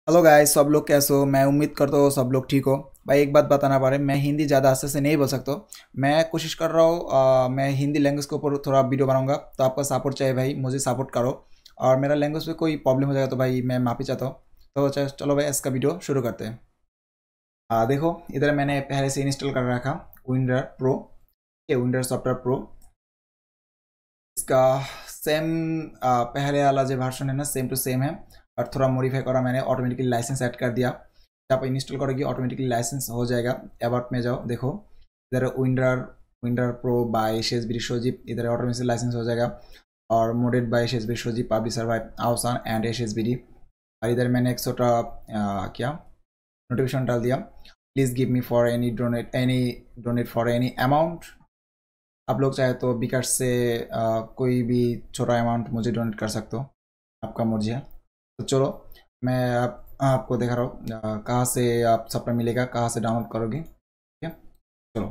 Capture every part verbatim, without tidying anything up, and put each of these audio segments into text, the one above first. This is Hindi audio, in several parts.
हेलो गाइस, सब लोग कैसे हो। मैं उम्मीद करता हूँ सब लोग ठीक हो। भाई एक बात बताना पड़े, मैं हिंदी ज़्यादा अच्छे से नहीं बोल सकता हूँ। मैं कोशिश कर रहा हूँ, अ, मैं हिंदी लैंग्वेज के ऊपर थोड़ा वीडियो बनाऊंगा, तो आपका सपोर्ट चाहिए भाई, मुझे सपोर्ट करो। और मेरा लैंग्वेज में कोई प्रॉब्लम हो जाएगा तो भाई मैं माफ़ी चाहता हूँ। तो च- चलो भाई इसका वीडियो शुरू करते हैं। आ, देखो, इधर मैंने पहले से इंस्टॉल कर रखा विंडर प्रो। ये विंडर सॉफ्टवेयर प्रो, इसका सेम पहले वाला जो वर्जन है ना, सेम टू सेम है। और थोड़ा मॉडिफाई करा मैंने, ऑटोमेटिकली लाइसेंस ऐड कर दिया। जब आप इंस्टॉल करोगे ऑटोमेटिकली लाइसेंस हो जाएगा। अबाउट में जाओ, देखो इधर vendor vendor pro bye Shesh Vishwajeet, इधर ऑटोमेटिक लाइसेंस हो जाएगा। और modded by Shesh Vishwajit publisher by आउसान and S S B D. और इधर मैंने एक छोटा आ, क्या नोटिफिकेशन डाल दिया, please give me for any donate any donate for any amount. आप लोग चाहे तो बिकाश से आ, कोई भी छोटा अमाउंट मुझे डोनेट कर सकते हो, आपका मर्जी है। तो चलो, मैं आप, आपको दिखा रहा हूँ आ, कहाँ से आप सॉफ्टवेयर मिलेगा, कहाँ से डाउनलोड करोगे, ठीक है। चलो,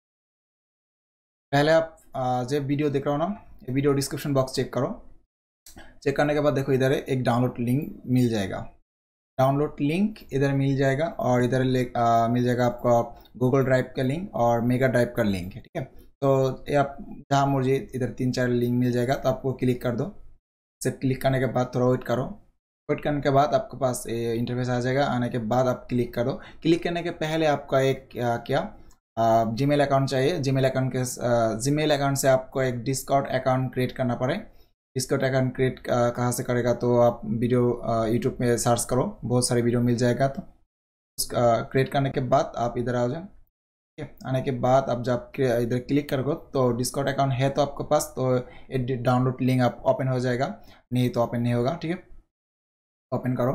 पहले आप आ, जब वीडियो देख रहे हो ना, ये वीडियो डिस्क्रिप्शन बॉक्स चेक करो। चेक करने के बाद देखो इधर एक डाउनलोड लिंक मिल जाएगा। डाउनलोड लिंक इधर मिल जाएगा, और इधर ले आ, मिल जाएगा आपका गूगल ड्राइव का लिंक और मेगा ड्राइव का लिंक है, ठीक है। तो ये आप जहाँ मुझे इधर तीन चार लिंक मिल जाएगा, तो आपको क्लिक कर दो। सिर्फ क्लिक करने के बाद थोड़ा वेट करो। वेट करने के बाद आपके पास ये इंटरफेस आ जाएगा। आने के बाद आप क्लिक कर दो। क्लिक करने के पहले आपका एक क्या, क्या जीमेल अकाउंट चाहिए। जीमेल अकाउंट के जीमेल अकाउंट से आपको एक डिस्कॉर्ड अकाउंट क्रिएट करना पड़े। डिस्कॉर्ड अकाउंट क्रिएट कहाँ से करेगा, तो आप वीडियो यूट्यूब में सर्च करो, बहुत सारे वीडियो मिल जाएगा। तो क्रिएट करने के बाद आप इधर आ जाओ, ठीक है। आने के बाद आप जब इधर क्लिक करोगे तो डिस्कॉर्ड अकाउंट है तो आपके पास, तो ये डाउनलोड लिंक आप ओपन हो जाएगा। नहीं तो ओपन नहीं होगा, ठीक है। ओपन करो।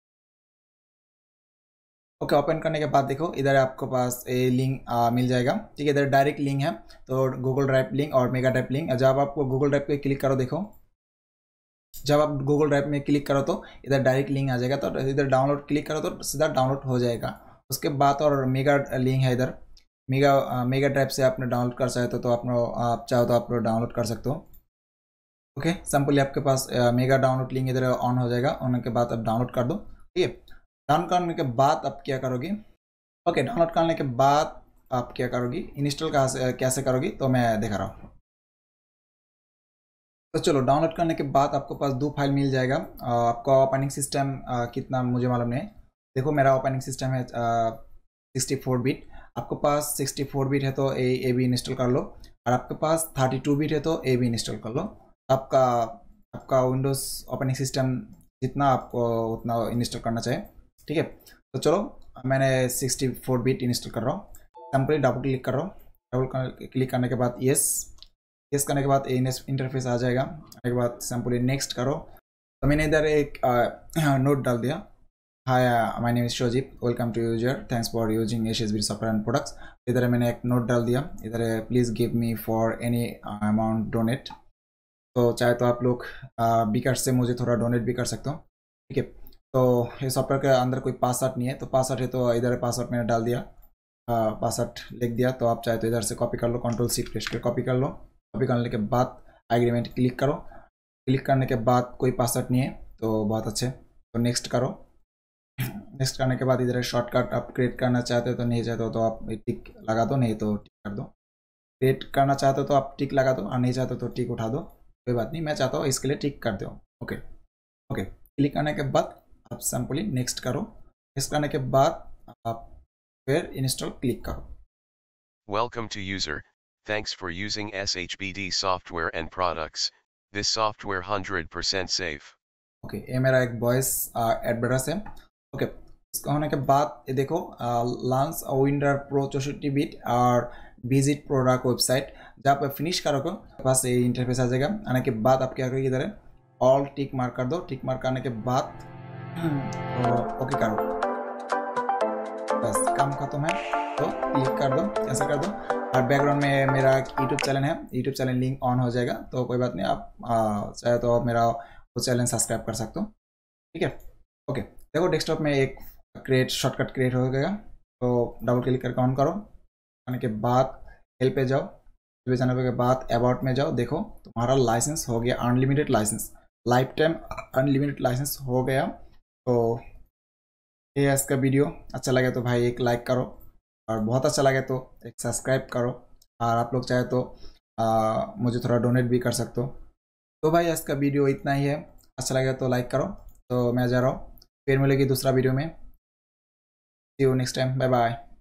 ओके, ओपन करने के बाद देखो इधर आपके पास ये लिंक मिल जाएगा, ठीक है। इधर डायरेक्ट लिंक है, तो गूगल ड्राइव लिंक और मेगा ड्राइव लिंक। जब आपको गूगल ड्राइव पे क्लिक करो, देखो जब आप गूगल ड्राइव में क्लिक करो तो इधर डायरेक्ट लिंक आ जाएगा। तो इधर डाउनलोड क्लिक करो तो सीधा डाउनलोड हो जाएगा। उसके बाद और मेगा लिंक है इधर। मेगा मेगा ड्राइव से आपने डाउनलोड कर सकते हो, तो आप आप चाहो तो आप डाउनलोड कर सकते हो। ओके, सिंपली आपके पास मेगा डाउनलोड लिंक इधर ऑन हो जाएगा। ऑन के बाद आप डाउनलोड कर दो, ठीक है। डाउनलोड करने के बाद आप क्या करोगे, ओके, डाउनलोड करने के बाद आप क्या करोगी, इंस्टॉल कहाँ से कैसे करोगी, तो मैं दिखा रहा हूँ। तो चलो, डाउनलोड करने के बाद आपको पास दो फाइल मिल जाएगा। अ, आपका ओपनिंग सिस्टम कितना मुझे मालूम नहीं। देखो मेरा ओपनिंग सिस्टम है सिक्सटी फोर बिट। आपके पास सिक्सटी फोर बिट है तो ए ए भी इंस्टॉल कर लो, और आपके पास थर्टी टू बिट है तो ए भी इंस्टॉल कर लो। आपका आपका विंडोज़ ओपनिंग सिस्टम जितना आपको उतना इंस्टॉल करना चाहिए, ठीक है। तो चलो, मैंने सिक्सटी फोर बिट इंस्टॉल कर रहा हूँ। सिंपली डबल क्लिक कर रहा हूँ। डबल क्लिक करने के बाद येस, यस करने के बाद इंटरफेस आ जाएगा। आने के बाद सिंपली नेक्स्ट करो। तो मैंने इधर एक नोट डाल दिया, hi my name is Shojib, welcome to user, thanks for using H S B software and products. इधर मैंने एक नोट डाल दिया, इधर please give me for any amount donate. तो चाहे तो आप लोग बिकाश से मुझे थोड़ा डोनेट भी कर सकते हो, ठीक है। तो ये सॉफ्टवेयर के अंदर कोई पासवर्ड नहीं है, तो पासवर्ड है तो इधर पासवर्ड मैंने डाल दिया, पासवर्ड लिख दिया। तो आप चाहे तो इधर से कॉपी कर लो, कंट्रोल सी प्रेस कर कॉपी कर लो। कॉपी करने के बाद एग्रीमेंट क्लिक करो। क्लिक करने के बाद कोई पासवर्ड नहीं है, तो बहुत अच्छे। तो नेक्स्ट करो। नेक्स्ट करने के बाद इधर शॉर्टकट आप क्रिएट करना चाहते हो तो नहीं चाहते हो तो आप टिक लगा दो, नहीं तो टिक कर दो। क्रिएट करना चाहते हो तो आप टिक लगा दो, और नहीं चाहते हो तो टिक उठा दो, कोई बात नहीं। मैं चाहता हूँ इसके लिए टिक कर दो। Okay, okay. क्लिक करने के बाद आप सिंपली नेक्स्ट करो। नेक्स्ट करने के बाद आप फिर इंस्टॉल क्लिक करो। Welcome to user, thanks for using S H B D software and products, this software one hundred percent safe. Okay, ये मेरा एक वॉइस एड्रेस है। ओके, इसका होने के बाद ये देखो, लॉन्च विंडर प्रो चौसठी बिट और विजिट प्रोडक्ट वेबसाइट। जब आप फिनिश करोगे बस ये इंटरफेस आ जाएगा। आने के बाद आप क्या करोगे, इधर ऑल टिक मार्क कर दो। टिक मार्क करने के बाद ओके करो, बस काम खत्म है। तो क्लिक कर दो, ऐसा कर दो। और बैकग्राउंड में मेरा यूट्यूब चैनल है, यूट्यूब चैनल लिंक ऑन हो जाएगा, तो कोई बात नहीं। आप आ, चाहे तो आप मेरा वो चैनल सब्सक्राइब कर सकते हो, ठीक है। ओके, देखो डेस्कटॉप में एक क्रिएट शॉर्टकट क्रिएट हो गया। तो डबल क्लिक करके ऑन करो। आने के बाद हेल्प पे जाओ। हेल्प पे जाने के बाद अबाउट में जाओ। देखो तुम्हारा लाइसेंस हो गया unlimited licence, life time unlimited licence हो गया। तो ये है इसका वीडियो। अच्छा लगे तो भाई एक लाइक करो, और बहुत अच्छा लगे तो एक सब्सक्राइब करो, और आप लोग चाहे तो आ, मुझे थोड़ा डोनेट भी कर सकते हो। तो भाई इसका वीडियो इतना ही है, अच्छा लगे तो लाइक करो। तो मैं जा रहा हूँ, फिर मिलेगी दूसरा वीडियो में। See you next time, bye bye.